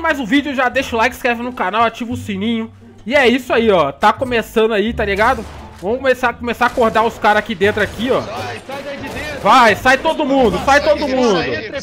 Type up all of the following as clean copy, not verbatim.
mais um vídeo, já deixa o like, se inscreve no canal, ativa o sininho. E é isso aí, ó. Tá começando aí, tá ligado? Vamos começar a acordar os caras aqui dentro aqui, ó. Sai daí de dentro. Vai, sai todo mundo, sai todo mundo.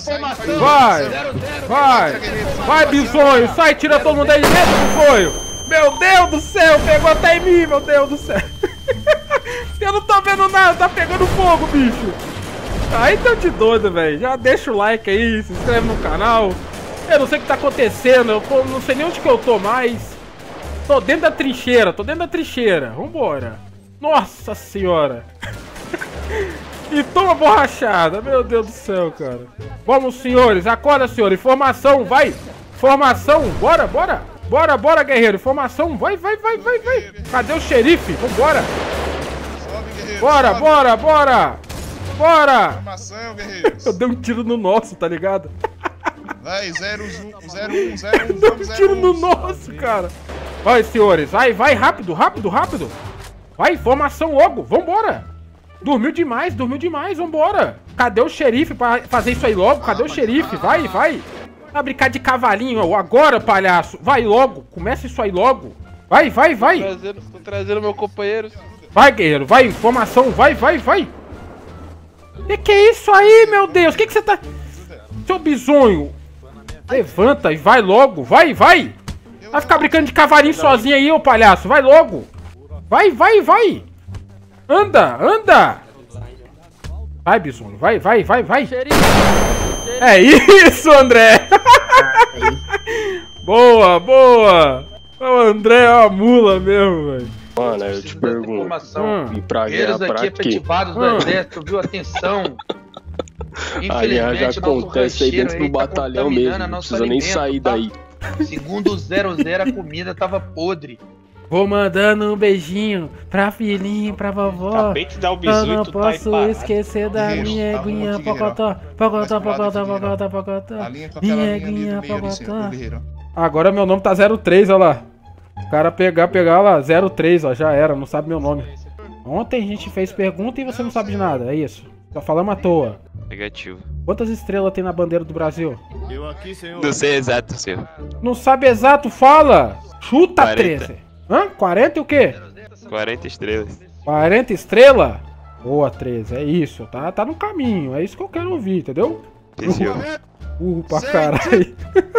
Vai, bisonho, sai, tira todo mundo aí de dentro, bisonho. Meu Deus do céu, pegou até em mim, meu Deus do céu. Eu não tô vendo nada, tá pegando fogo, bicho. Aí tá de doido, velho. Já deixa o like aí, se inscreve no canal. Eu não sei o que tá acontecendo, não sei nem onde que eu tô mais. Tô dentro da trincheira, vambora. Nossa senhora. E toma borrachada, meu Deus do céu, cara. Vamos, senhores, acorda, senhores. Formação, vai. Formação, bora, guerreiro. Formação, vai. Cadê o xerife? Vambora. Bora. Formação, guerreiros. Eu dei um tiro no nosso, tá ligado? Vai, 0-1, Eu dei um tiro no nosso, cara. Vai, senhores, vai, rápido. Vai, formação logo, vambora. Dormiu demais, vambora. Cadê o xerife pra fazer isso aí logo? Cadê o xerife? Vai. Vai brincar de cavalinho, agora, palhaço. Vai logo, começa isso aí logo. Vai. Tô trazendo meu companheiro. Vai, guerreiro, vai, formação, vai. Que é isso aí, meu Deus? Que você tá... Seu bisonho, levanta e vai logo, vai. Vai ficar brincando de cavalinho sozinho aí, ô palhaço, vai logo. Vai. Anda. Vai, bisonho, vai. É isso, André. Boa. O André é uma mula mesmo, velho. Mano, eu te pergunto, e pra guerra pra quê? Efetivados do exército, viu? Atenção. Aliás, já acontece aí dentro do batalhão mesmo, não precisa nem sair daí. Segundo o 00, a comida tava podre. Vou mandando um beijinho pra filhinha, pra vovó. Acabei de dar o bisu eu não e tu posso tá esquecer da minha eguinha, pocotó. Minha eguinha, pocotó. Agora meu nome tá 03, olha lá. O cara pegar lá, 03, ó, já era, não sabe meu nome. Ontem a gente fez pergunta e você não sabe de nada, é isso. Só falamos à toa. Negativo. Quantas estrelas tem na bandeira do Brasil? Eu aqui, senhor. Não sei exato, senhor. Não sabe exato? Fala! Chuta, 40. 13. Hã? 40 e o quê? 40 estrelas. 40 estrelas? Boa, 13, é isso. Tá no caminho, é isso que eu quero ouvir, entendeu? Sim, senhor. Pra caralho.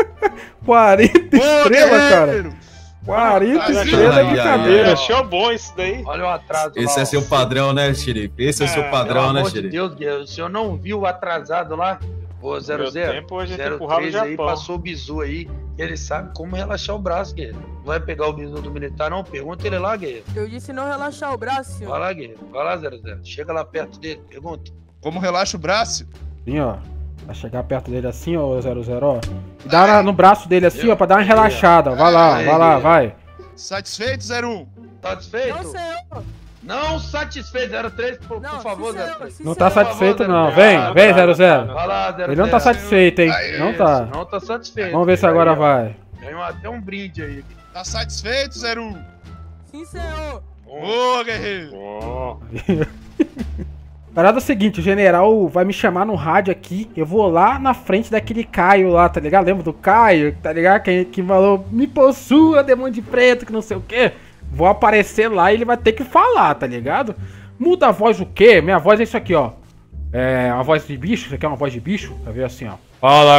40 estrelas, cara. 40 estrelas é brincadeira. Achou bom isso daí? Olha o atraso. Esse lá, é seu padrão, né, xerife? Esse é seu padrão, né, xerife? Meu Deus, o senhor não viu o atrasado lá? Ô, 00, tempo, a gente empurrava o 03 aí, Japão. passou o bizu aí. Ele sabe como relaxar o braço, guerreiro. Não vai pegar o bizu do militar, não? Pergunta ele lá, guerreiro. Eu disse não relaxar o braço, senhor. Vai lá, guerreiro. Vai lá, 00. Chega lá perto dele, pergunta. Como relaxa o braço? Sim, ó. Vai chegar perto dele assim, ó, 00, ó. E dá no braço dele assim, ó, pra dar uma relaxada. Vai lá, vai. Satisfeito, 01? Satisfeito? Não, senhor. Não satisfeito, 03, por favor, sim, senhor, 03. sim, Não senhor. tá satisfeito, favor, não. 00. Vem, 00. Vai lá, 00. Ele não tá satisfeito, hein? Não tá. Não tá satisfeito. Vamos ver se agora vai. Ganhou até um brinde aí. Tá satisfeito, 01? Sim, senhor. Boa, guerreiro. Oh. Parada é o seguinte, o general vai me chamar no rádio aqui. Eu vou lá na frente daquele Caio lá, tá ligado? Lembra do Caio, tá ligado? Que falou, me possua, demônio de preto, que não sei o quê. Vou aparecer lá e ele vai ter que falar, tá ligado? Muda a voz o quê? Minha voz é isso aqui, ó. É uma voz de bicho, isso aqui é uma voz de bicho. Vai ver assim, ó. Fala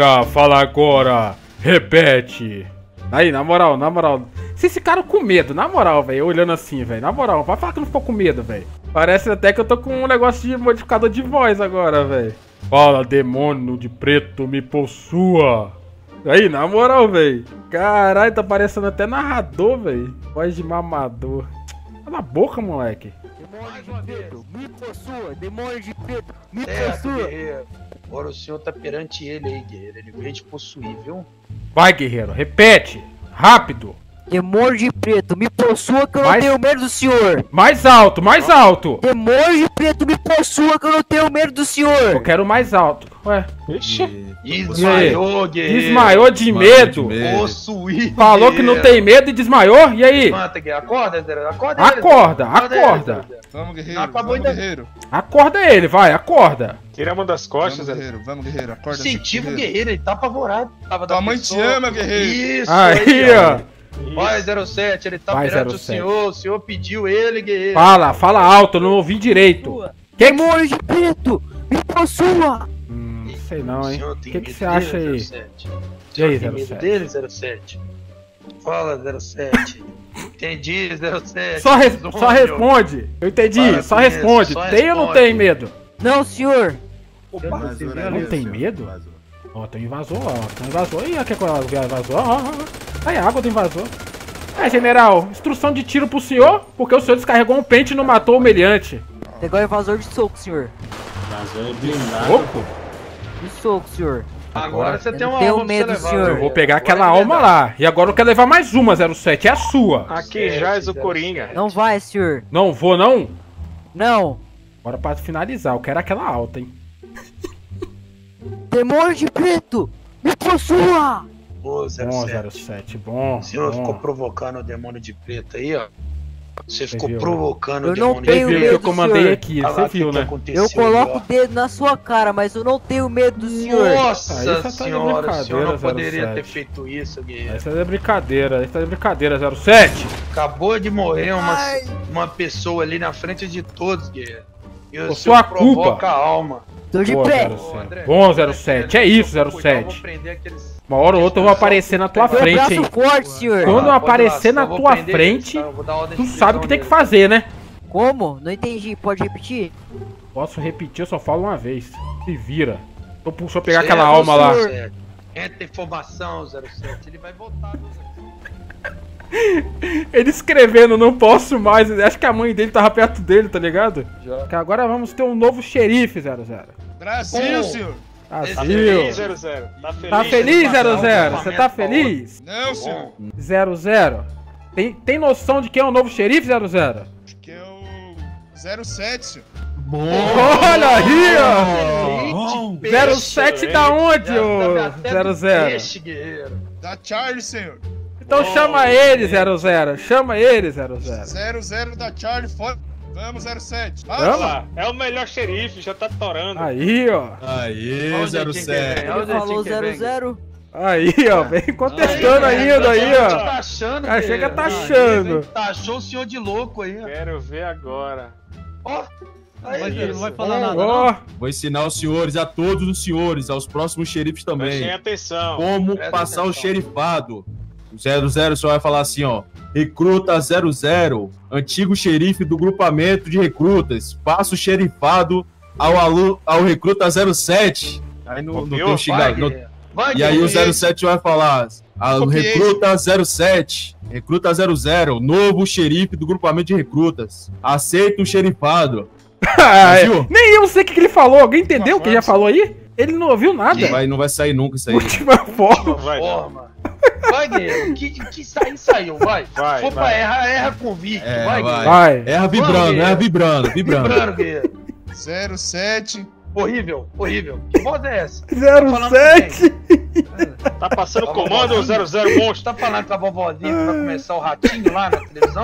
agora, repete. Aí, na moral. Se esse cara com medo, na moral, velho, olhando assim, velho, na moral, vai falar que não ficou com medo, velho. Parece até que eu tô com um negócio de modificador de voz agora, velho. Fala, demônio de preto, me possua. Aí, na moral, velho. Caralho, tá parecendo até narrador, velho. Voz de mamador. Cala a boca, moleque. Demônio de preto, me possua. Demônio de preto, me Certo, possua. guerreiro. Agora o senhor tá perante ele aí, guerreiro. Ele veio te possuir, viu? Vai, guerreiro, repete. Rápido. Demônio de preto, me possua que eu não Mais- tenho medo do senhor. Mais alto, mais alto. Demônio de preto, me possua que eu não tenho medo do senhor. Eu quero mais alto. Ué. Ixi. Desmaiou, guerreiro. Desmaiou de medo. Possuído. Falou que não tem medo e desmaiou. E aí? Levanta, guerreiro. Acorda, Zero. Acorda. Acorda. Vamos, guerreiro. Não acabou Vamos, ainda. guerreiro. Acorda ele, vai, acorda. Tira a mão das costas, Vamos, Zero. guerreiro. Vamos, guerreiro. Acorda. Incentiva o guerreiro, ele tá apavorado. Tua mãe te ama, guerreiro. Isso Aí, ó. Olha, 07, ele tá Vai, perante 07. o senhor pediu ele, guerreiro. Fala alto, eu não ouvi direito. Demônio de preto, me possua! Sei não, hein. O O que você acha aí? E aí, tem medo dele, 07? Fala, 07. Entendi, 07. Só responde. Eu entendi, Fala, só conheço, responde. só Tem ou não responde. tem medo? Não, senhor! Não tem medo? Ó, tem invasor, ó. Tem invasor. Ih, que coisa invasor. Ó. Aí, a água do invasor. General, instrução de tiro pro senhor, porque o senhor descarregou um pente e não matou o meliante. Pegou o invasor de soco, senhor. Soco? De soco, senhor. Agora você tem Eu uma tenho alma pra medo, você levar, senhor. guerreiro. Eu vou pegar Agora aquela é alma verdade. lá. E agora eu quero levar mais uma, 07. É a sua. Aqui já és o Coringa. Não vai, senhor. Não vou, não? Não. Bora pra finalizar. Eu quero aquela alta, hein. Demônio de preto, me possua! Ô, Bom, 07. 07. Bom. O senhor bom. ficou provocando o demônio de preto aí, ó. Você ficou viu, né? provocando Eu o não demônio Você tenho de viu preto. que eu comandei senhor. aqui, Olha você lá viu, o que né? aconteceu, Eu coloco ó. o dedo na sua cara, mas eu não tenho medo do senhor. Nossa Aí você tá de senhora, o senhor não brincadeira, poderia 07. ter feito isso, guerreiro. Essa é brincadeira, 07. Acabou de morrer Ai. uma pessoa ali na frente de todos, guerreiro. E o Por senhor sua culpa. provoca a alma. Tô de Boa, pé. 07. Bom, 07. É isso, Se eu for cuidar, eu 07. vou prender aqueles- Uma hora ou outra eu vou aparecer na tua Foi frente, braço hein. forte, senhor. Quando eu Pode ir lá, aparecer só na vou tua prender frente, eles, tá? Eu vou dar ordem tu de sabe o que prisão tem que neles. fazer, né? Como? Não entendi. Pode repetir? Posso repetir, eu só falo uma vez. Se vira. Deixa eu pegar Certo, aquela alma lá. senhor. Entra informação, 07. Ele vai voltar. Ele escrevendo, não posso mais. Acho que a mãe dele tava perto dele, tá ligado? Que agora vamos ter um novo xerife, 00. Brasil, Bom. senhor. Tá Brasil. feliz, 00? Tá feliz? Tá feliz, Passar 00? um Você tá equipamento pra feliz? Não, senhor. 00. Tem noção de quem é o novo xerife, 00? Acho que é o 07, senhor. Olha aí, Bom. ó! 07 da onde, ô 00? Peixe, guerreiro. Da Charlie, senhor. Então chama ele, 00. Chama ele, 00. 00 da Charlie, fora. Vamos, 07. Vamos? Olha lá, é o melhor xerife, já tá torando. Aí, ó. Aê, Olha o jeitinho que 07. vem, olha o Ele falou jeitinho que vem. 00. Aí, ó. Vem contestando ainda aí, ó. Tá achando, Ah, chega guerreiro. tá achando. Tá achou o senhor de louco aí, ó. Quero ver agora. Ó. Aí, Mas ele não isso. vai falar nada, não? Ó, Vou ensinar os senhores, a todos os senhores, aos próximos xerifes Prestem também, atenção. como Presta passar o atenção. xerifado. O 00 só vai falar assim, ó. Recruta 00, antigo xerife do grupamento de recrutas. Passa o xerifado ao recruta 07. Aí não tem Copiou? um xingar. Vai, não- guerreiro. Vai, E aí o guerreiro. 07 vai falar, Copiei. recruta 07, recruta 00, novo xerife do grupamento de recrutas. Aceita o xerifado. Viu? nem eu sei o que ele falou. Alguém entendeu o que ele já falou aí? Ele não ouviu nada. Não vai sair nunca isso aí. Última forma. Não vai, não. Forma. Vai, guerreiro. Que sair, saiu. Vai. Vai, For pra vai. errar, erra convicto. É, vai, vai. guerreiro. Vai. Erra vibrando, vibrando. Vibrando, guerreiro. 07. Horrível, horrível. Que voz é essa? 07. Tá passando Tá comando, bom. 00 monstro. Tá falando com a vovozinha que vai começar o ratinho lá na televisão?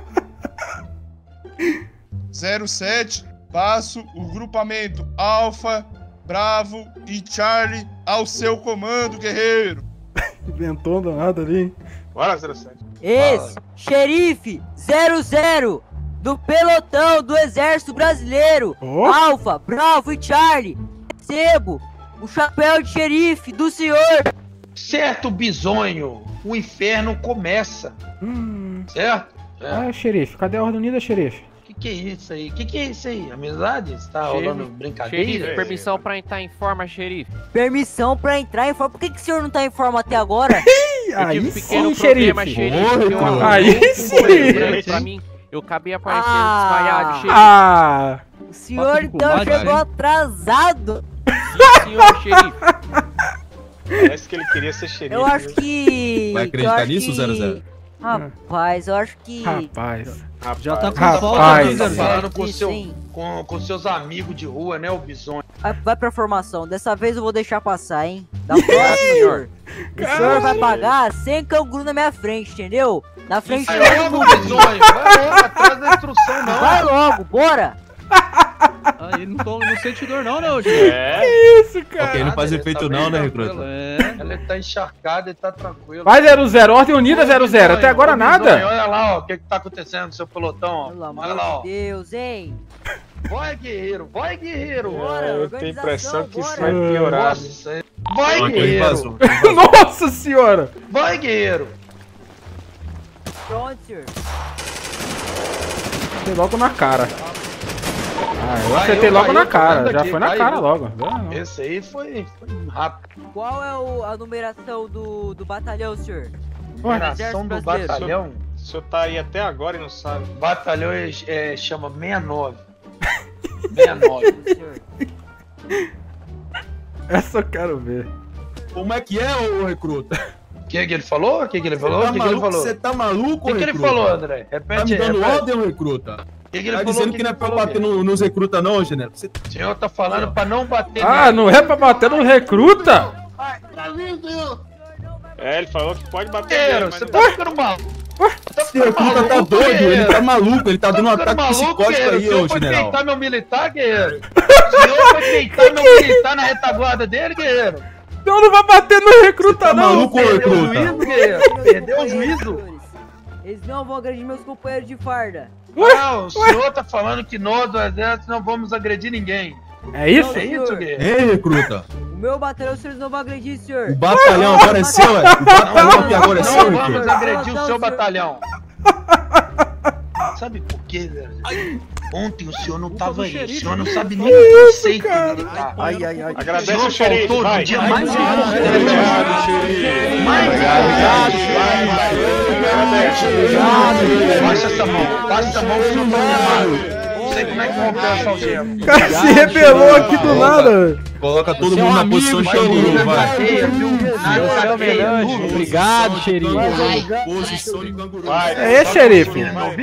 07. Passo o grupamento Alpha, Bravo e Charlie ao seu comando, guerreiro. Inventou nada ali, hein? Bora, 07. Esse, xerife 00 do pelotão do Exército Brasileiro. Ó. Alfa, Bravo e Charlie. Recebo o chapéu de xerife do senhor. Certo, bisonho. O inferno começa. Certo? Ah, xerife. Cadê a ordem unida, xerife? Que é isso aí? Que é isso aí? Amizade? Você tá Xerife, rolando brincadeira? Xerife, permissão pra entrar em forma, xerife. Permissão pra entrar em forma. Por que o senhor não tá em forma até agora? Eu tive Aí um pequeno sim, problema, xerife. xerife. Ô, porque Ricardo. eu- Aí eu- sim. Pra mim, eu acabei aparecendo Ah. desmaiado, xerife. Ah, O senhor então diplomata, chegou hein? atrasado. Sim, senhor xerife. Parece que ele queria ser xerife. Eu acho que. Vai eu acreditar acho nisso, que 00? Rapaz, eu acho que... Rapaz. Já tá com Rapaz. falta, Tá 00. falando Sim. com seus amigos de rua, né, o Bison? Vai pra formação. Dessa vez eu vou deixar passar, hein? Da próxima, senhor. O senhor vai pagar sem canguru na minha frente, entendeu? Na frente Vai de todo logo, mundo. Bison, vai logo, atrás da instrução, não. Vai logo, bora! Aí não sente dor não, né, hoje? É. Isso, cara. Ok, não faz Ele efeito tá bem não, né, tranquilo. recruta? Ele tá encharcado e tá tranquilo. Vai 00, ordem unida 00. Até agora Ô, Bison, nada. Olha lá, ó, o que tá acontecendo no seu pelotão. Pelo Ó. amor Olha lá, ó. de Deus, hein? Vai, guerreiro, vai, guerreiro. Bora, Eu tenho a impressão que isso vai bora. piorar. Nossa, vai, Ok, guerreiro. vazou. Nossa senhora. Vai, guerreiro. Pronto, senhor. Acertei logo na cara. Eu Vai, acertei eu- logo vai, na eu tô cara. vendo Já aqui, foi na vai, cara eu- logo. Esse aí foi rápido. Qual é a numeração do batalhão, senhor? Operação do brasileiro. batalhão. O senhor tá aí até agora e não sabe. Batalhão chama 69. 69. Senhor. Essa eu quero ver. Como é que é, ô recruta? O que ele falou? O que ele falou? O que ele falou? Você tá maluco, O que ele recruta? falou, André? Tá Repete me dando repete. ordem, ô recruta? O que ele Tá falou? dizendo O que não é pra eu ele bater falou? nos recrutas não, General? Você... O senhor tá falando pra não bater Ah, nele. não é pra bater no recruta? É, ele falou que pode bater Guerreiro, nele, mas você não- tá ficando maluco. Esse recruta tá doido, ele tá maluco, ele tá dando um ataque psicótico guerreiro. aí, O senhor ô foi general. peitar meu militar, guerreiro? O senhor foi peitar meu militar na retaguarda dele, guerreiro? Eu não vou bater no recruta, Tá não. maluco, ô Perdeu o recruta? juízo, guerreiro? Perdeu o juízo? Eles não vão agredir meus companheiros de farda. Não, o senhor tá falando que nós do exército não vamos agredir ninguém. É isso? É isso, guerreiro? Ei, recruta, O meu batalhão, vocês não vão agredir, senhor. o batalhão agora é seu, é? O batalhão que agora é seu, Não vamos recruta? agredir o seu senhor. batalhão. Sabe por quê, velho? Ontem o senhor não tava aí, o senhor não sabe nem o conceito militar. Ai. Agradece O o senhor xerife, faltou vai. no dia mais importante. Baixa essa mão, baixa essa mão que o senhor tá armado. Não sei como é que rompeu essa algema. O cara se rebelou aqui do nada. Coloca todo mundo na posição Vai dormir xerife, na vai. cadeia, viu? Na cadeia, duro. Obrigado, xerife. Posição de canguru. Vai, É, xerife.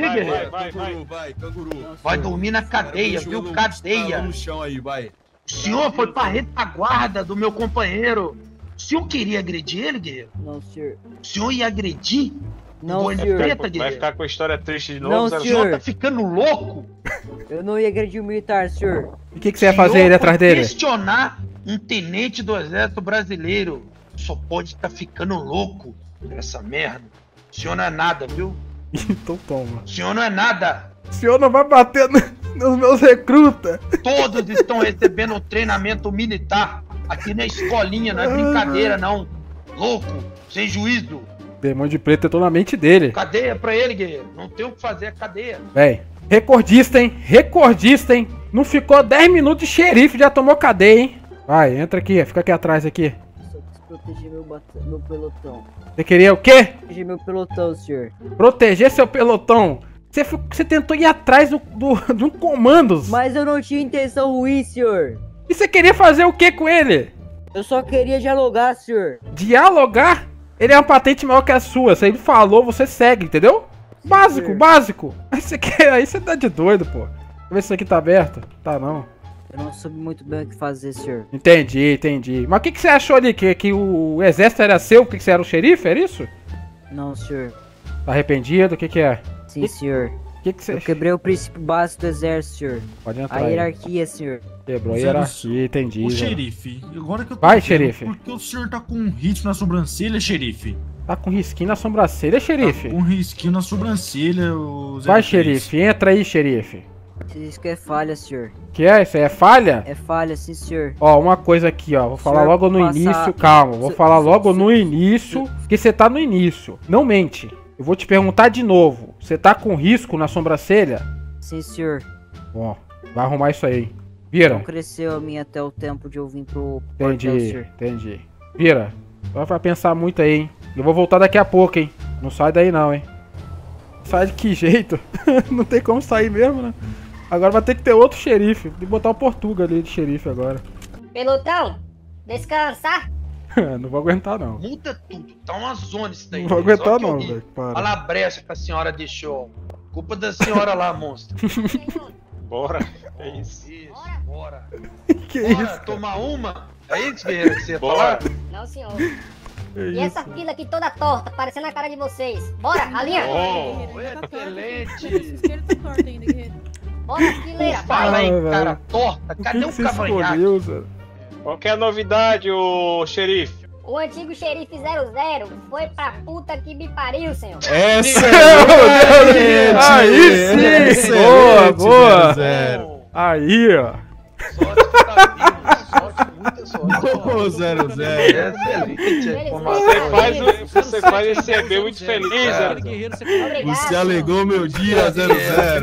Vai, canguru. Vai dormir na cadeia, viu? Cadeia. No chão aí, vai. O senhor foi pra retaguarda do meu companheiro. O senhor queria agredir ele, guerreiro? Não, senhor. O senhor ia agredir? Não, Boina senhor. preta, Vai guerreiro? ficar com a história triste de Não, novo, O Zero senhor senhor. tá ficando louco? Eu não ia agredir o militar, senhor. E o que você ia fazer aí atrás dele? Questionar um tenente do exército brasileiro. Só pode estar ficando louco essa merda. O senhor não é nada, viu? Então toma. O senhor não é nada. O senhor não vai bater nos meus recrutas. Todos estão recebendo um treinamento militar aqui na escolinha, não é brincadeira, não. Louco, sem juízo. Demônio de preto entrou na mente dele. Cadeia pra ele, guerreiro. Não tem o que fazer, é cadeia. Véi, recordista, hein? Recordista, hein? Não ficou 10 minutos de xerife, já tomou cadeia, hein? Vai, entra aqui, fica aqui atrás aqui. Só quis proteger meu pelotão. Você queria o quê? Proteger meu pelotão, senhor. Proteger seu pelotão. Você tentou ir atrás de um comandos. Mas eu não tinha intenção ruim, senhor. E você queria fazer o que com ele? Eu só queria dialogar, senhor. Dialogar? Ele é uma patente maior que a sua. Você falou, você segue, entendeu? Básico, senhor. básico. Aí você tá de doido, pô. Deixa eu ver se isso aqui tá aberto. Tá não. Eu não soube muito bem o que fazer, senhor. Entendi. Mas o que você achou ali? Que o exército era seu porque você era o xerife? Era isso? Não, senhor. Tá arrependido? O que é? Sim, senhor. O que você Eu quebrei o princípio básico do exército, senhor. Pode A entrar aí. hierarquia, senhor. Quebrou a Zero hierarquia, entendi. Ô, já. xerife, agora que eu tô Vai, vendo, xerife. Por que o senhor tá com um risco na sobrancelha, xerife? Tá com risquinho na sobrancelha, xerife? Tá com um risquinho na sobrancelha, o Zé Vai, Três. xerife, entra aí, xerife. Isso que é falha, senhor. Que é? Isso aí é falha? É falha, sim, senhor. Ó, uma coisa aqui, ó. Vou falar Senhor, logo no passar- início. Calma, vou Se- falar se- logo se- no início. Porque você tá no início. Não mente. Eu vou te perguntar de novo. Você tá com risco na sobrancelha? Sim, senhor. Bom, vai arrumar isso aí. Vira. Não cresceu a minha até o tempo de eu vir pro Entendi, quartel, senhor. entendi. Vira. Só vai pensar muito aí, hein. Eu vou voltar daqui a pouco, hein. Não sai daí não, hein. Sai de que jeito? Não tem como sair mesmo, né? Agora vai ter que ter outro xerife. Tem que botar o Portuga ali de xerife agora. Pelotão, descansar. Não vou aguentar, não. Muda tudo, tá uma zona isso daí. Não vou aguentar, não, velho. Olha lá a brecha que a senhora deixou. Culpa da senhora lá, monstro. Bora. É isso. Bora. Que Bora isso? tomar uma? É isso, Guerreiro, que você ia falar? Não, senhor. E essa fila aqui toda torta, parecendo a cara de vocês. Bora, a linha. Excelente. Bora, fileira. Fala aí, cara torta. Cadê o cavanhaque? Qual que é a novidade, ô xerife? O antigo xerife 00 foi pra puta que me pariu, senhor. Aí sim! Boa, boa! Aí, ó. Sorte que tá vivo. Sorte, muita sorte. Ô, 00. Excelente. Você faz esse bem muito feliz, Zé. Obrigado. Você alegou meu dia, 00.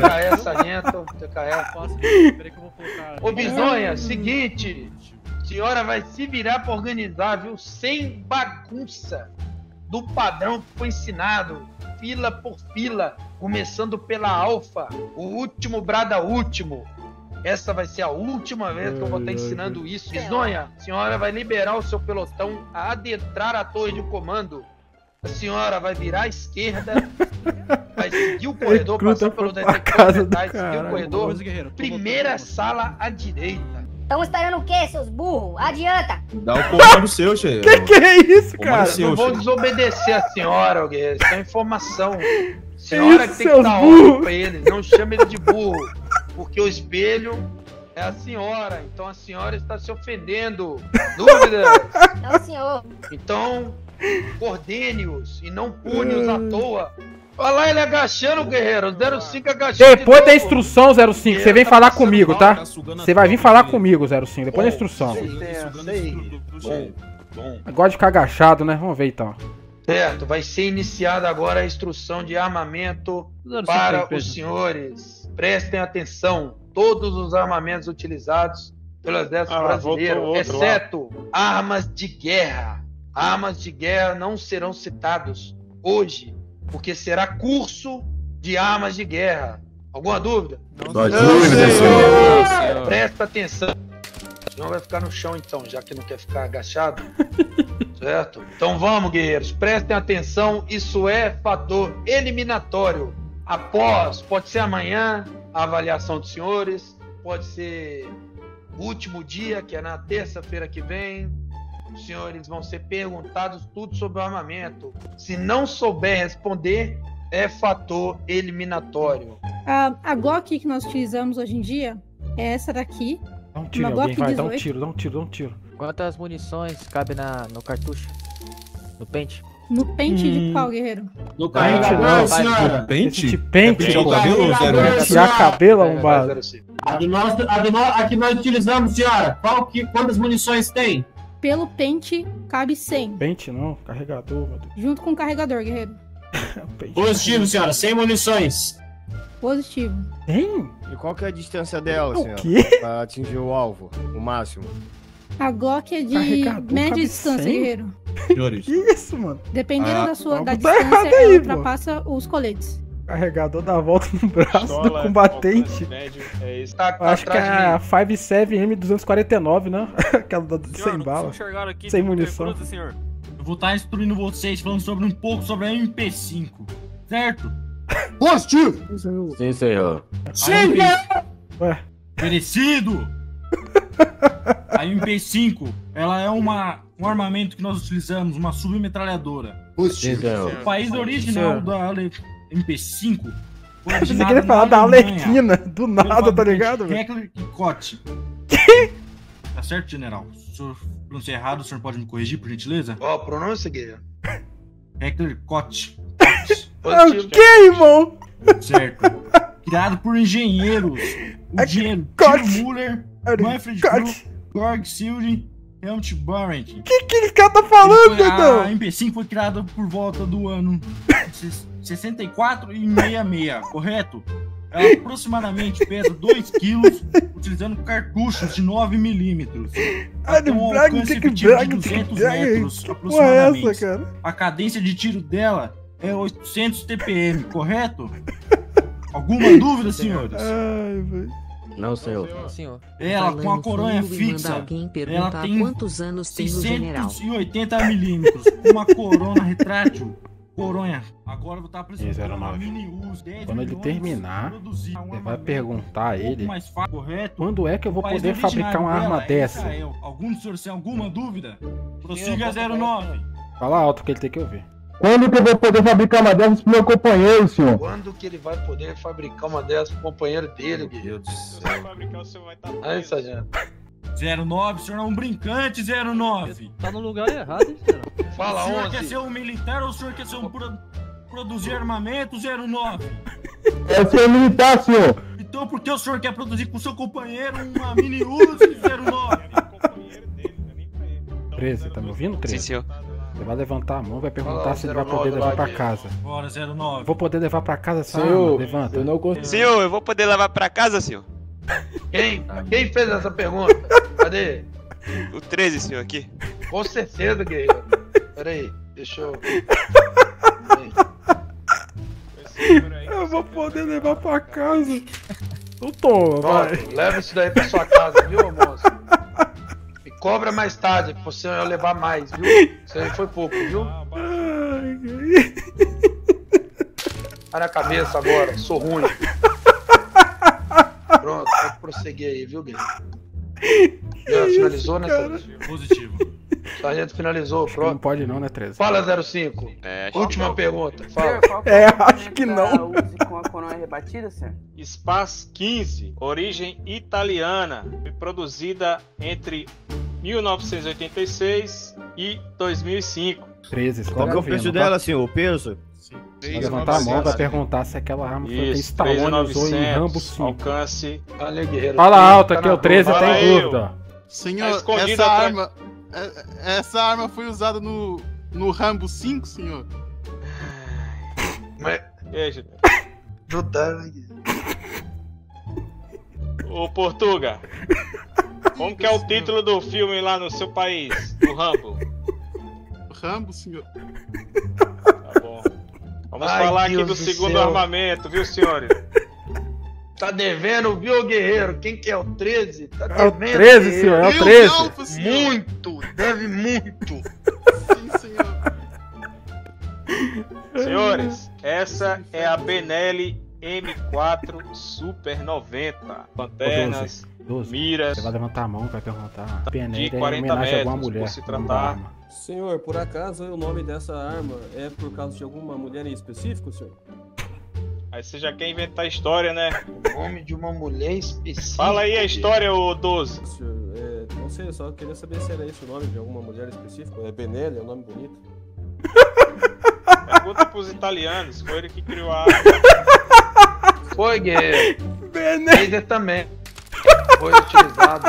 Ô, Bizonha, seguinte. A senhora vai se virar pra organizar, viu? Sem bagunça. Do padrão que foi ensinado. Fila por fila. Começando pela alfa. O último brada último. Essa vai ser a última vez que eu vou estar ensinando isso. Bizonha, a senhora vai liberar o seu pelotão a adentrar a torre de comando. A senhora vai virar à esquerda, vai seguir o corredor, passar pelo detector de metais, seguir o corredor, primeira sala à direita. Estão esperando o quê, seus burros? Adianta! Dá o comando seu, chefe. Que é isso, cara? Eu não vou desobedecer a senhora, Guerreiro. Isso é informação. A senhora que tem que dar burros? ordem pra eles. Não chame ele de burro. Porque o espelho é a senhora. Então a senhora está se ofendendo. Dúvidas? Não, senhor. Então, coordene-os e não pune-os à toa. Olha lá ele agachando, Guerreiro. 05 agachando. Depois da instrução, 05, você vem falar comigo, tá? Você vai vir falar comigo, 05, depois da instrução. Bom. Gosta de ficar agachado, né? Vamos ver então. Certo, vai ser iniciada agora a instrução de armamento para os senhores. Prestem atenção, todos os armamentos utilizados pelo exército brasileiro, exceto armas de guerra. Armas de guerra não serão citados hoje, porque será curso de armas de guerra. Alguma dúvida? Não, senhor. Presta atenção. O senhor vai ficar no chão então, já que não quer ficar agachado. Certo? Então vamos, guerreiros, prestem atenção, isso é fator eliminatório. Após, pode ser amanhã, a avaliação dos senhores, pode ser o último dia, que é na terça-feira que vem. Os senhores vão ser perguntados tudo sobre o armamento. Se não souber responder, é fator eliminatório. A Glock que nós utilizamos hoje em dia é essa daqui. Dá um tiro, alguém vai, dá um tiro. Quantas munições cabe no cartucho? No pente? No pente de qual, guerreiro? No carregador, senhora. Pente? Pente, o cabelo, pentear cabelo, arrombado. A que nós utilizamos, senhora. Quantas munições tem? Pelo pente, cabe 100. Pente não, carregador, meu Deus. Junto com o carregador, guerreiro. Positivo, senhora. 100 munições. Positivo. Hein? E qual que é a distância dela, O senhora? quê? Pra atingir o alvo, o máximo. A Glock é de Carregador, média cabe distância, 100? guerreiro. Senhores, Que isso, mano? Dependendo da algo tá distância, errado ela aí, ultrapassa os coletes. Carregador dá a volta no braço do combatente. É isso. Acho que é a 57M249, né? Aquela sem bala. Sem munição. Eu vou estar instruindo vocês falando sobre um pouco sobre a MP5. Certo? Positivo! Sim, senhor. Sim, Ué. merecido! A MP5, ela é um armamento que nós utilizamos, uma submetralhadora. Positivo. O país original da MP5 foi Você originado queria falar na da Alemanha, Arlequina, do nada, tá ligado? velho? Heckler e Koch. Tá certo, general? Se eu pronunciar errado, o senhor pode me corrigir, por gentileza? Qual a pronúncia, guerreiro? Heckler Koch. O que, irmão? Certo. Criado por engenheiros. O engenheiro Koch. Timo Müller, Manfred Koch. Krug, Georg Silding, Helmut Barent. Que esse cara tá falando, Dedão? A MP5 foi criada por volta do ano 64 e 66, correto? Ela aproximadamente pesa 2 kg, utilizando cartuchos de 9 milímetros. Ela tem um alcance efetivo de 200 metros, aproximadamente. Essa, cara? A cadência de tiro dela é 800 TPM, correto? Alguma dúvida, senhores? Ai, velho. Não, senhor. Senhor. Ela com a coronha fixa. Ela tem quantos anos tem o general. 680 milímetros. Uma corona retrátil. Coronha. Agora eu vou estar apresentando uma mini US. Quando ele terminar, você vai perguntar a ele correto? Quando é que eu vou poder fabricar uma arma dessa. Algum dos senhores tem alguma dúvida? Prossiga 09. Fala alto que ele tem que ouvir. Quando que eu vou poder fabricar uma dessas pro meu companheiro, senhor? Quando que ele vai poder fabricar uma dessas pro companheiro dele, guerreiro? Se você fabricar, você vai estar Aí, sargento. 09, o senhor é um brincante, 09. Tá no lugar errado, hein, senhor? Fala, o senhor 11. quer ser um militar ou o senhor quer ser um produzir armamento, 09? É ser militar, senhor. Então por que o senhor quer produzir com seu companheiro uma mini Uzi, 09? 13, tá me ouvindo, 13? Sim, senhor. Você vai levantar a mão e vai perguntar se ele vai poder levar pra casa. Bora, 09. Vou poder levar pra casa essa Senhor, arma? Levanta. eu não consigo. Senhor, eu vou poder levar pra casa, senhor? Quem fez essa pergunta? Cadê? O 13, senhor, aqui. Com certeza, guerreiro. Pera aí, deixa eu... Eu vou poder levar pra casa. Então toma, vai. Leva isso daí pra sua casa, viu, moço? E cobra mais tarde, pra você levar mais, viu? Isso aí foi pouco, viu? Vai na cabeça agora, sou ruim. Pronto, pode prosseguir aí, viu, guerreiro? Já finalizou, né, Sargento? Positivo. Sargento finalizou, pronto. Não pode não, né, 13? Fala, 05. Última pergunta, fala. Acho que não. Com a coroa rebatida, senhor? Spaz 15, origem italiana, foi produzida entre 1986 e 2005. 13, você Qual tá que é o vendo, preço tá? dela, senhor? O peso? Vai levantar a mão, vai perguntar se aquela arma foi que Isso, Stallone usou em Rambo 5. alcance. Valeu, guerreiro. Fala alto aqui, o 13 tá em dúvida. Senhor, Tá essa arma foi usada no Rambo 5, senhor? Mas... Veja. Não dá, né? Ô, Portuga. Como que é o título do filme lá no seu país? Do Rambo? Rambo, senhor? Tá bom. Vamos falar aqui do segundo armamento, viu, senhores? Tá devendo, viu, guerreiro? Quem que é o 13? Tá É o devendo, 13, guerreiro. senhor, é o 13. Muito, deve muito. Sim, senhor. Senhores, essa é a Benelli M4 Super 90. Lanternas, 12. miras. Você vai levantar a mão, vai perguntar. De PNL é 40 em homenagem a alguma metros, mulher. por se o nome tratar. da arma. Senhor, por acaso o nome dessa arma é por causa de alguma mulher em específico, senhor? Aí você já quer inventar história, né? O nome de uma mulher específica. Fala aí a história, ô 12. Senhor, não sei, só queria saber se era esse o nome de alguma mulher específica. É Benelli, é um nome bonito. Pergunta pros italianos, foi ele que criou a arma. Foi, guerreiro. Benelli. Laser também. Foi utilizado.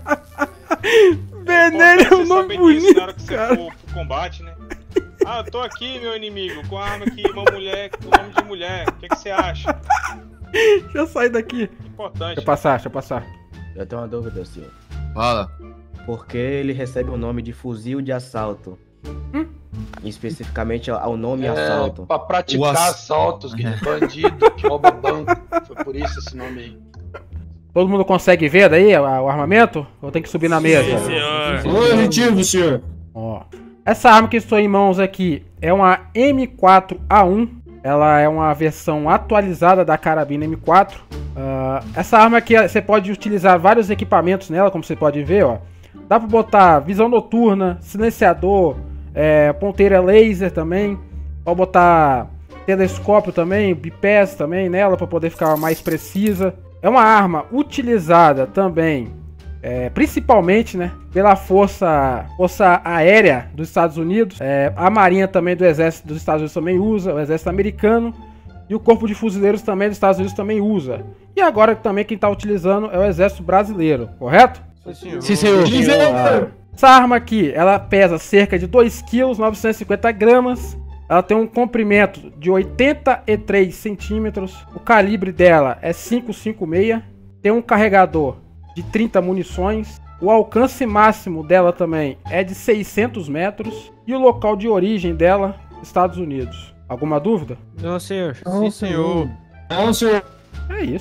Benelli é um nome bonito, na hora que você for pro combate, né? Ah, eu tô aqui, meu inimigo, com a arma que uma mulher, com o nome de mulher. O que você acha? Deixa eu sair daqui. Importante. Deixa eu passar. Eu tenho uma dúvida, senhor. Fala. Por que ele recebe o nome de fuzil de assalto? Especificamente ao nome assalto. Pra praticar assaltos, bandido, que rouba banco. Foi por isso esse nome aí. Todo mundo consegue ver daí o armamento? Ou tem que subir na mesa? Sim, senhor. Positivo, senhor. Ó. Essa arma que estou em mãos aqui é uma M4A1. Ela é uma versão atualizada da carabina M4. Essa arma aqui, você pode utilizar vários equipamentos nela, como você pode ver, ó. Dá pra botar visão noturna, silenciador, ponteira laser também. Pode botar telescópio também, bipés também nela, para poder ficar mais precisa. É uma arma utilizada também, principalmente, né, pela força aérea dos Estados Unidos. A marinha também do exército dos Estados Unidos também usa, o exército americano. E o corpo de fuzileiros também dos Estados Unidos também usa. E agora também quem está utilizando é o exército brasileiro, correto? Sim, senhor. Essa arma aqui, ela pesa cerca de 2 kg, 950 gramas. Ela tem um comprimento de 83 centímetros. O calibre dela é 5,56. Tem um carregador de 30 munições. O alcance máximo dela também é de 600 metros. E o local de origem dela, Estados Unidos. Alguma dúvida? Não, senhor. Não, senhor. Não, senhor. É isso.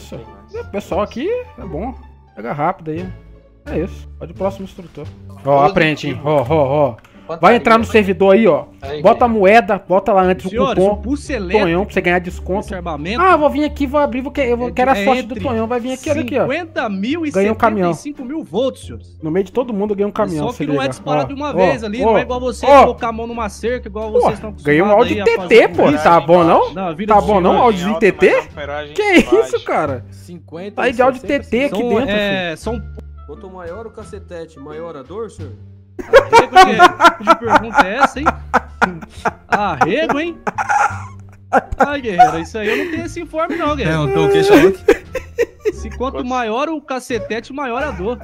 O pessoal aqui é bom. Pega rápido aí. É isso. Pode ir pro próximo instrutor. Ó, aprende, hein. Ó. Vai entrar no servidor aí, ó. Bota a moeda, bota lá antes o cupom Tonhão pra você ganhar desconto. Ah, vou vir aqui, vou abrir, eu quero a sorte do Tonhão. Vai vir aqui, olha aqui, ó. 50 mil e ganhei um caminhão. 75 mil volts, senhores. No meio de todo mundo eu ganhei um caminhão. Só que não é disparado de uma vez ali, não é igual você colocar a mão numa cerca, igual vocês estão acostumados. Ganhei um áudio de TT, pô. Tá bom não? Tá bom não, áudio de TT? Que isso, cara? 50, tá aí de áudio de TT aqui dentro, filho. Quanto maior o cacetete, maior a dor, senhor? Arrego, que pergunta é essa, hein? Arrego, hein? Ai, guerreiro, isso aí eu não tenho esse informe não, guerreiro. Não, tô questionando. Se quanto maior o cacetete, maior a dor.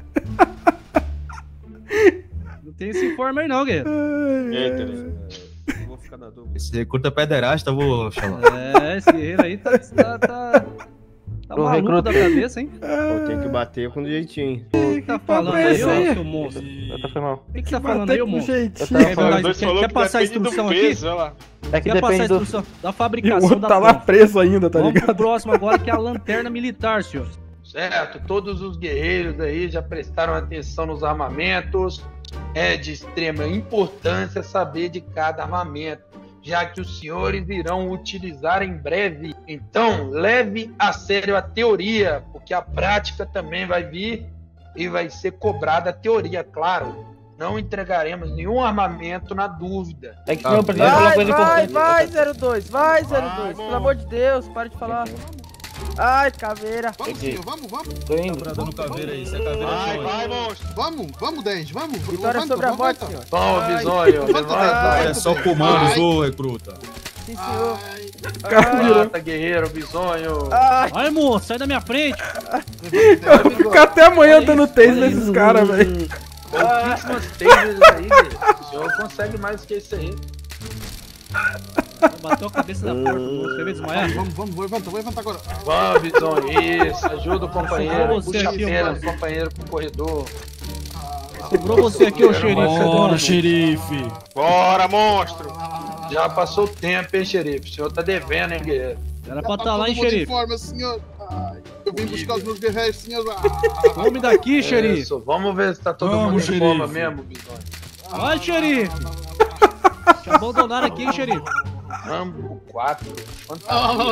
Não tem esse informe aí não, guerreiro. Vou ficar na dúvida. Esse recruta pederasta, eu vou chamar. Esse guerreiro aí tá maluco da cabeça, hein? Eu tenho que bater com jeitinho. O que tá falando aí, ô seu monstro? O que tá falando aí, ô monstro? Quer passar a instrução aqui? Quer passar a instrução da fabricação da tá lá preso ainda, tá ligado? Vamos pro próximo agora, que é a lanterna militar, senhor. Certo, todos os guerreiros aí já prestaram atenção nos armamentos. É de extrema importância saber de cada armamento, já que os senhores irão utilizar em breve. Então, leve a sério a teoria, porque a prática também vai vir e vai ser cobrada a teoria, claro. Não entregaremos nenhum armamento na dúvida. É que senhor presidente falou uma coisa importante. Vai, 02, pelo amor de Deus, para de falar. Ai, caveira. Vamos, senhor, vamos. Tô indo. Tá dando caveira aí, isso é caveira. Vai, monstro. Vamos, 10, vamos. Vitória sobre a morte, senhor. Toma, Bisonho, levanta. É só comandos, ô recruta. Sim, senhor. Levanta, guerreiro, Bisonho. Ai, moço, sai da minha frente. Eu vou ficar até amanhã dando taser nesses caras, velho. Pouquíssimas tasers aí, guerreiro. O senhor consegue mais que isso aí. Bateu a cabeça da porta, você vai desmaiar? Vamos, vou levantar agora. Vamos, Bisonho, isso, ajuda o companheiro, você puxa aqui, a pena do companheiro pro corredor. Sobrou você aqui, ô xerife. Bora, xerife. Bora, monstro. Já passou o tempo, hein, xerife? O senhor tá devendo, hein, guerreiro? Era pra estar lá, hein, xerife? Senhor. Eu vim buscar os meus guerreiros, senhor. Vamos daqui, xerife. Isso, vamos ver se tá todo mundo em forma mesmo, Bisonho. Vai, xerife. Te abandonaram aqui, hein, xerife? Rambo 4. Fantástico.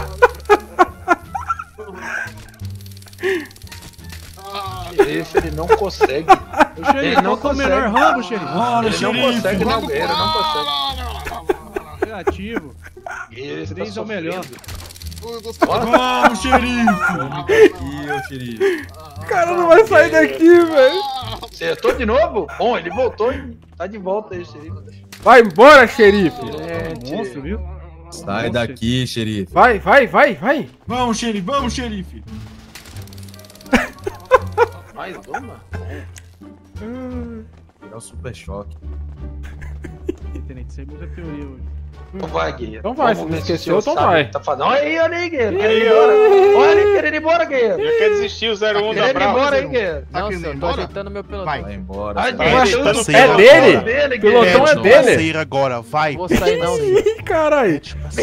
Xerife, ele não consegue. Ele não consegue. O melhor Rambo, xerife. Ele não consegue, não, guerreiro, não consegue. Negativo. 3 é o melhor. Vamos, xerife. O cara não vai sair daqui, velho. Acertou de novo? Bom, ele voltou e tá de volta aí, xerife. Vai embora, xerife. Monstro, viu? Sai daqui, xerife. Vai. Vamos, xerife. Mais uma? É o super choque. Tenente, isso aí muda a teoria hoje. Então vai, guerreiro. Então vai, se não esqueceu, então vai. Tá fazendo. Olha aí, guerreiro. Querendo ir embora. Olha ali, querendo ir embora, guerreiro. Já quer desistir o 01 da Brava. Querendo ir embora, hein, guerreiro. Não, senhor, tô ajeitando meu pelotão. Vai embora. É dele? O pelotão é dele? Vai sair agora, vai. Vou sair não, senhor. Ih, caralho.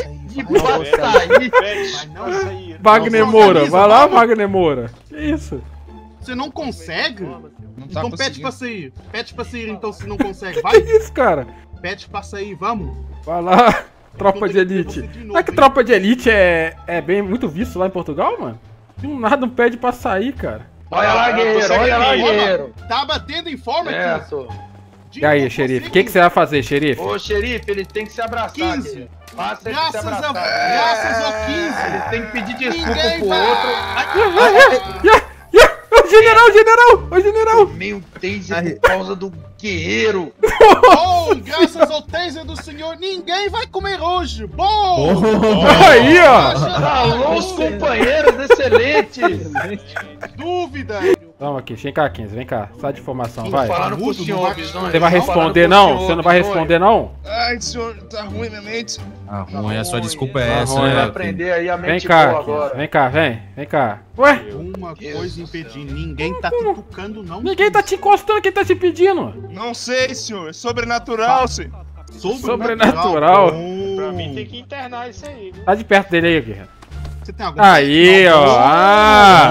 Sair. Wagner Moura, vai lá, Wagner Moura. Que isso? Você não consegue? Tá Então pede pra sair. Pede pra sair, então, se não consegue. Que Vai. isso, cara? Pede pra sair, vamos. Vai lá, tropa de elite. Será que tropa de elite é bem muito visto lá em Portugal, mano? De um nada não pede pra sair, cara. Olha lá, guerreiro. Olha lá, guerreiro. Tá batendo em forma aqui. E aí, xerife? O que você vai fazer, xerife? Ô, xerife, ele tem que se abraçar. 15. Passa ele Graças se abraçar. graças ao 15. Ele tem que pedir desculpa Ninguém pro vai. outro. Ô, general! Meu taser por causa do guerreiro. Bom, graças ao taser do senhor, ninguém vai comer hoje. Bom! Aí, ó! Alô, os companheiros, excelente! Dúvida! Vamos aqui, vem cá, 15, vem cá. Sai de formação, Tô vai. falando pro senhor, Bisonho. Você vai responder não? Você não vai responder não? Ai, senhor, tá ruim minha mente. Ah, ruim, a sua desculpa é essa, Vai né? aprender aí a Vem mente cá, boa 15, agora. vem cá, vem cá. Ué? Uma coisa impedindo, ninguém tá te tocando, não. Ninguém tá te encostando, quem tá te pedindo? Não sei, senhor. É sobrenatural, senhor. Sobrenatural. Pra mim tem que internar isso aí. Viu? Tá de perto dele aí, guerreiro. Você tem algum Aí, ó. Ah!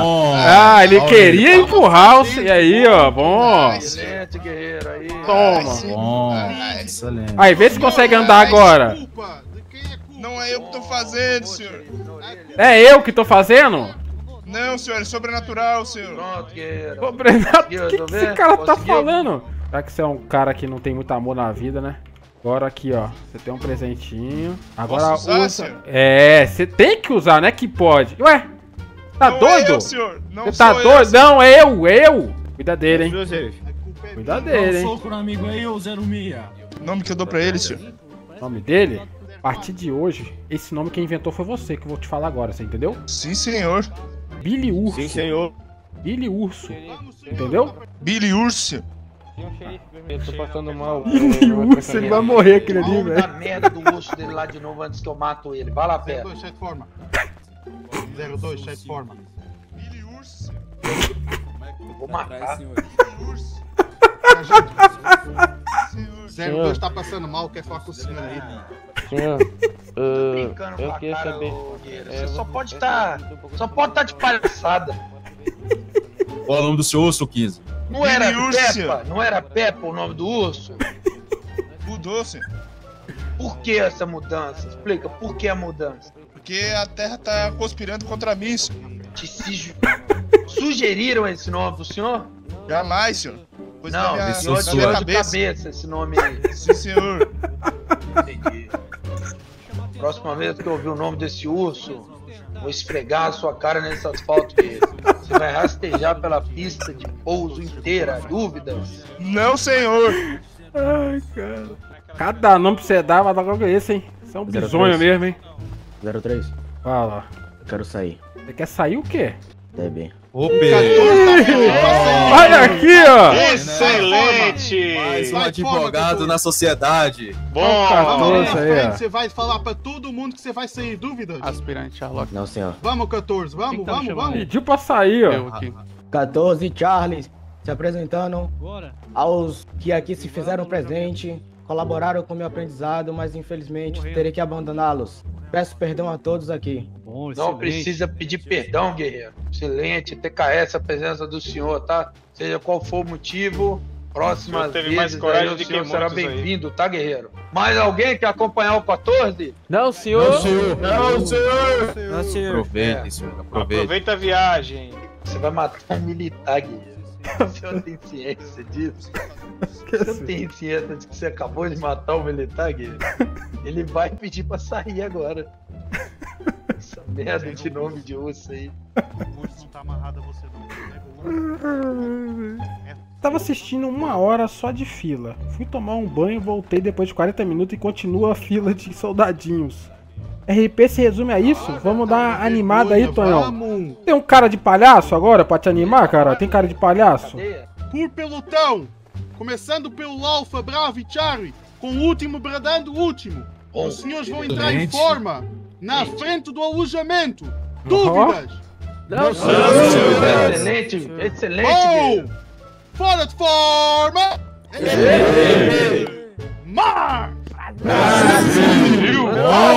ele queria empurrar o... E aí, ó, bom. Excelente, guerreiro, aí. Toma. Bom, excelente. Aí, vê se consegue andar agora. Não é eu que tô fazendo, senhor. É eu que tô fazendo? Não, senhor, é sobrenatural, senhor. Pronto, guerreiro. Sobrenatural? O que esse cara tá falando? Será que você é um cara que não tem muito amor na vida, né? Agora aqui, ó. Você tem um presentinho. Agora Posso usar, usa. senhor? É, você tem que usar, não é que pode. Ué? Tá Não doido? É eu, senhor. Não Você tá sou doido? eu, senhor. Não, é eu. Cuida dele, hein? Cuida dele, Dá um hein? soco no amigo aí, ô 06. O nome que eu dou pra ele, senhor. O nome dele? A partir de hoje, esse nome quem inventou foi você, que eu vou te falar agora, você entendeu? Sim, senhor. Billy Urso. Sim, senhor. Billy Urso. Entendeu? Billy Urso. Eu tô passando mal. Billy Urso, ele vai morrer aquele ali, Vamos velho. dar merda do urso dele lá de novo antes que eu mato ele. Vai lá perto. 02, sai de forma. 02, sai de forma. Billy Urso. Vou matar. 02 tá passando mal, quer falar com o senhor aí. Senhor, Brincando com eu a queria cara, saber. ô, guerreiro. Você só pode estar de palhaçada. Qual é o nome do seu urso, 15? Não era Billy Urso. Peppa? Não era Peppa o nome do urso? Mudou, senhor. Por que essa mudança? Explica, por que a mudança? Porque a Terra tá conspirando contra mim, senhor. Sugeriram esse nome do senhor? Jamais, senhor. Coisa Não, da o senhor minha tirou de cabeça. cabeça esse nome aí. Sim, senhor. Entendi. Próxima vez que eu ouvir o nome desse urso, vou esfregar a sua cara nesse asfalto dele. Você vai rastejar pela pista de pouso inteira. Dúvidas? Não, senhor. Ai, cara. Cada nome que você dá, vai dar logo esse, hein? Você é um bizonho mesmo, hein? 03. Fala. Eu quero sair. Você quer sair o quê? Tá bem. Opa! Olha aqui, ó! Excelente! Mais um advogado na sociedade. Bom, Vamos aí, frente, ó. você vai falar pra todo mundo que você vai sair, dúvidas? Aspirante Sherlock. Não, senhor. Vamos, 14, vamos, vamos. Pediu pra sair, Eu ó. aqui. 14, Charles, se apresentando Bora. aos que aqui se fizeram presente, colaboraram com o meu aprendizado, mas infelizmente terei que abandoná-los. Peço perdão a todos aqui. Bom, Não excelente. precisa pedir perdão, guerreiro. Excelente, TKS a presença do senhor, tá? Seja qual for o motivo, próximas O senhor teve vezes mais coragem aí, do o que senhor será muitos aí. bem-vindo, tá, guerreiro? Mais alguém quer acompanhar o 14? Não, senhor. Não, senhor. Não, senhor. Não, senhor. Aproveite, senhor. Aproveite. Aproveita a viagem. Você vai matar um militar, guerreiro. O senhor tem ciência disso? O senhor tem ciência de que você acabou de matar um militar, guerreiro? Ele vai pedir pra sair agora. Essa merda de nome de urso aí. O urso não tá amarrado a você não. Tava assistindo 1 hora só de fila. Fui tomar um banho, voltei depois de 40 minutos e continua a fila de soldadinhos. RP se resume a isso? Vamos dar uma animada aí, Tonhão. Tem um cara de palhaço agora pra te animar, cara? Tem cara de palhaço? Por pelotão, começando pelo Alfa, Bravo e Charlie, com o último bradando o último. Os senhores vão entrar em forma, na frente do alojamento. Dúvidas? Não, senhor. Excelente, excelente. Oh! Fora de forma! Mar! Brasil!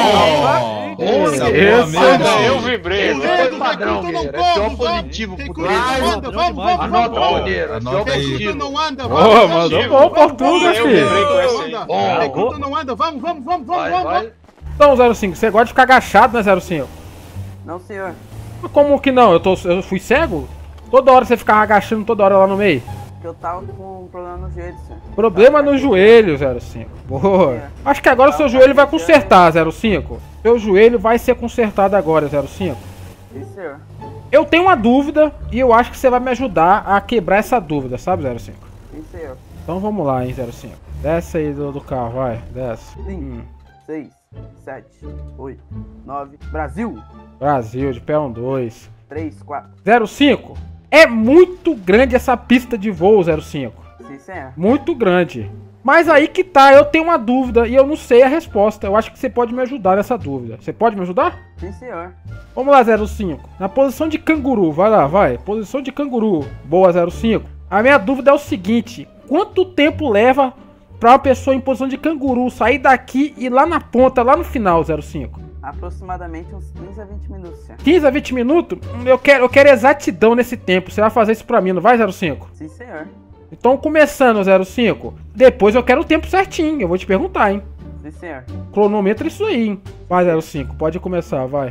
Eu vibrei. Esse foi o padrão, guerreiro. Esse é o positivo pro Vamos, vamos, Anota, Cordeiro. Esse é o Anota aí. positivo. Não anda, Ô, vamos. mandou bom Portuga, filho. Recruta não anda, vamos. Vai. Então, 05, você gosta de ficar agachado, né, 05? Não, senhor. Mas como que não? Eu fui cego? Toda hora você ficava agachando, toda hora lá no meio. Que eu tava com um problema no joelho, senhor. Problema no joelho, 05. Boa. Acho que agora o seu joelho vai consertar, 05. Seu joelho vai ser consertado agora, 05. Sim, senhor. Eu tenho uma dúvida e eu acho que você vai me ajudar a quebrar essa dúvida, sabe, 05? Sim, senhor. Então vamos lá, hein, 05. Desce aí do carro, vai. Desce. 5, 6, 7, 8, 9. Brasil! Brasil, de pé 1, 2. 3, 4. 05. É muito grande essa pista de voo, 05. Sim, senhor. Muito grande. Mas aí que tá, eu tenho uma dúvida e eu não sei a resposta. Eu acho que você pode me ajudar nessa dúvida. Você pode me ajudar? Sim, senhor. Vamos lá, 05. Na posição de canguru, vai lá, vai. Posição de canguru. Boa, 05. A minha dúvida é o seguinte. Quanto tempo leva pra uma pessoa em posição de canguru sair daqui e ir lá na ponta, lá no final, 05? Aproximadamente uns 15 a 20 minutos, senhor. 15 a 20 minutos? Eu quero exatidão nesse tempo. Você vai fazer isso pra mim, não vai, 05? Sim, senhor. Então, começando, 05. Depois eu quero o tempo certinho. Eu vou te perguntar, hein? Sim, senhor. Cronometra isso aí, hein? Vai, 05. Pode começar, vai.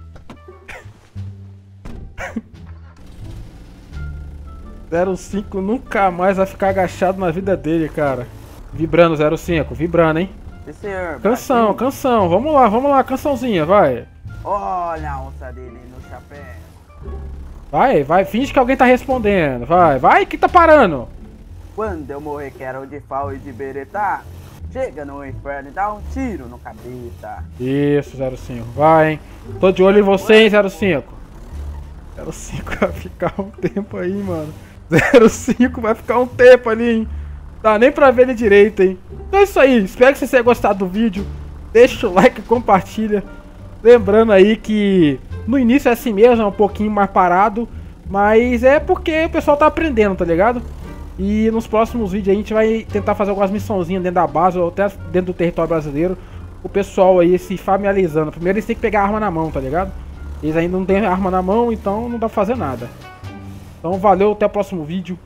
Zero 05 nunca mais vai ficar agachado na vida dele, cara. Vibrando, 05. Vibrando, hein? Sim, senhor. Canção, canção. Vamos lá, cançãozinha, vai. Olha a onça dele no chapéu. Vai, finge que alguém tá respondendo. Vai, que tá parando. Quando eu morrer, quero de pau e de beretá. Chega no inferno e dá um tiro no capeta. Isso, 05. Vai, hein? Tô de olho em você, hein, 05. 05 vai ficar um tempo aí, mano. 05 vai ficar um tempo ali, hein? Dá nem pra ver ele direito, hein? Então é isso aí. Espero que vocês tenham gostado do vídeo. Deixa o like e compartilha. Lembrando aí que no início é assim mesmo, é um pouquinho mais parado. Mas é porque o pessoal tá aprendendo, tá ligado? E nos próximos vídeos a gente vai tentar fazer algumas missãozinhas dentro da base ou até dentro do território brasileiro. O pessoal aí se familiarizando. Primeiro eles têm que pegar a arma na mão, tá ligado? Eles ainda não têm arma na mão, então não dá pra fazer nada. Então valeu, até o próximo vídeo.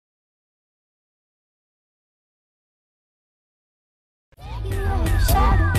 Shadow.